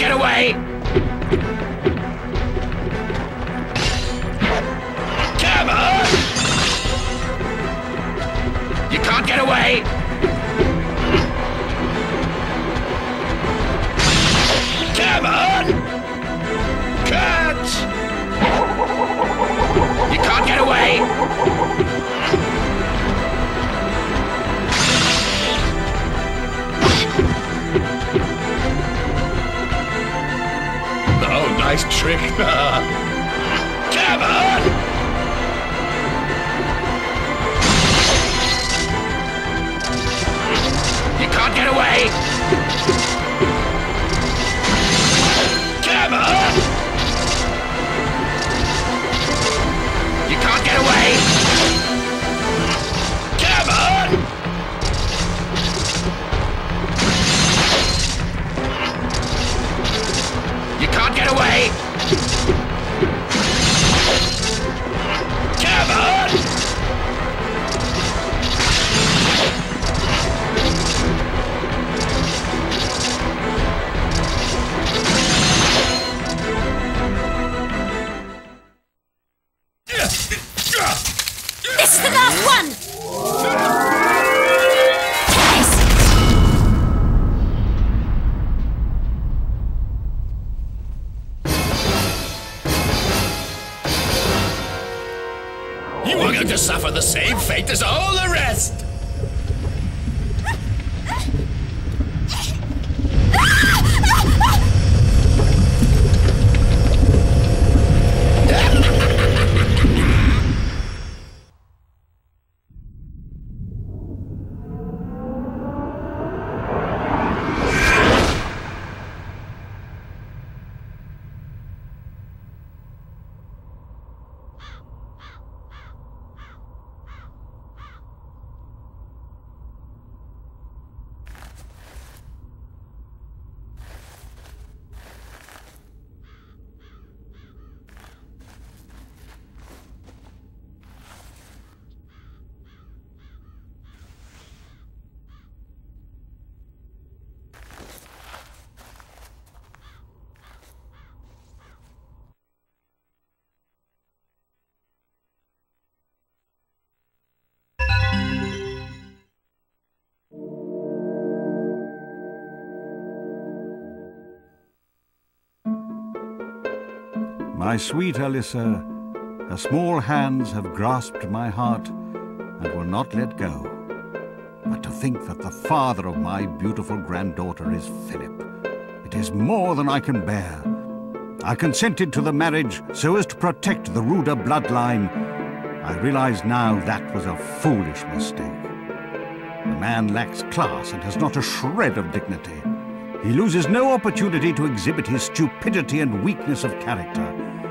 get away! Come on! You can't get away! Come on! Cut! You can't get away! Oh, nice trick. Come on! You can't get away! Come on! You can't get away! Come on! You can't get away! Come on! This is the last one! Yes! You are going to suffer the same fate as all the rest! My sweet Alyssa, her small hands have grasped my heart and will not let go. But to think that the father of my beautiful granddaughter is Philip, it is more than I can bear. I consented to the marriage so as to protect the Ruda bloodline. I realize now that was a foolish mistake. The man lacks class and has not a shred of dignity. He loses no opportunity to exhibit his stupidity and weakness of character.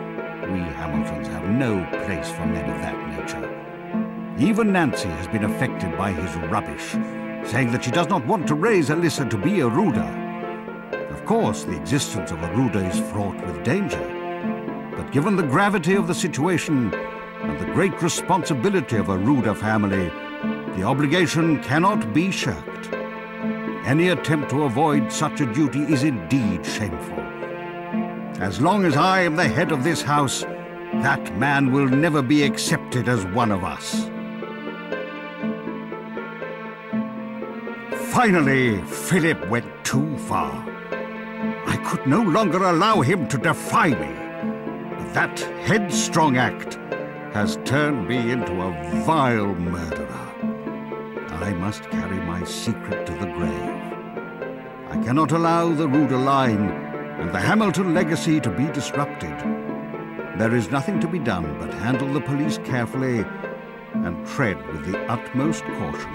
We Hamiltons have no place for men of that nature. Even Nancy has been affected by his rubbish, saying that she does not want to raise Alyssa to be a Ruda. Of course, the existence of a Ruda is fraught with danger, but given the gravity of the situation and the great responsibility of a Ruda family, the obligation cannot be shirked. Any attempt to avoid such a duty is indeed shameful. As long as I am the head of this house, that man will never be accepted as one of us. Finally, Philip went too far. I could no longer allow him to defy me. But that headstrong act has turned me into a vile murderer. I must carry my secret to the grave. I cannot allow the Ruda line and the Hamilton legacy to be disrupted. There is nothing to be done but handle the police carefully and tread with the utmost caution.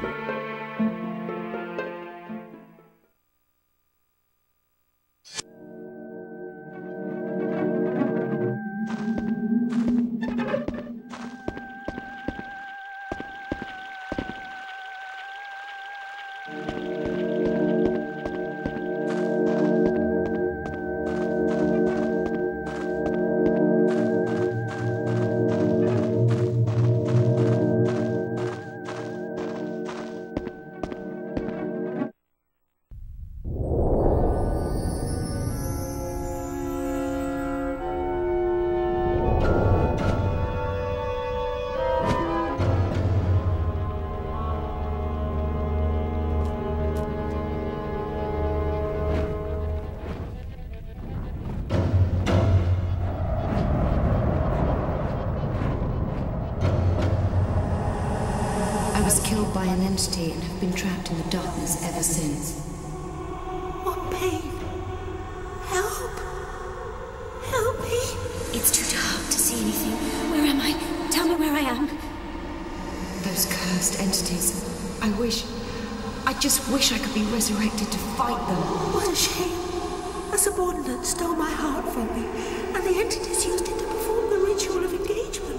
by an entity and have been trapped in the darkness ever since. What pain? Help! Help me! It's too dark to see anything. Where am I? Tell me where I am. Those cursed entities. I just wish I could be resurrected to fight them. What a shame. A subordinate stole my heart from me, and the entities used it to perform the ritual of engagement.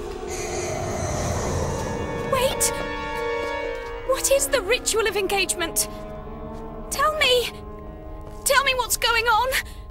Wait! What is the ritual of engagement? Tell me! Tell me what's going on!